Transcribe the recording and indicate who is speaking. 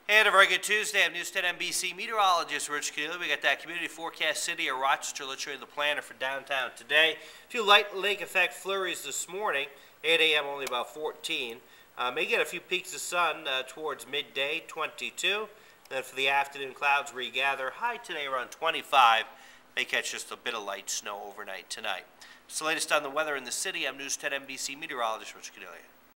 Speaker 1: And a very good Tuesday. I'm News 10 NBC Meteorologist Rich Caniglia. We got that community forecast City of Rochester. Let's show you the planner for downtown today. A few light lake effect flurries this morning. 8 a.m. only about 14. May get a few peaks of sun towards midday, 22. Then for the afternoon, clouds regather. High today around 25. May catch just a bit of light snow overnight tonight. It's the latest on the weather in the city. I'm News 10 NBC Meteorologist Rich Caniglia.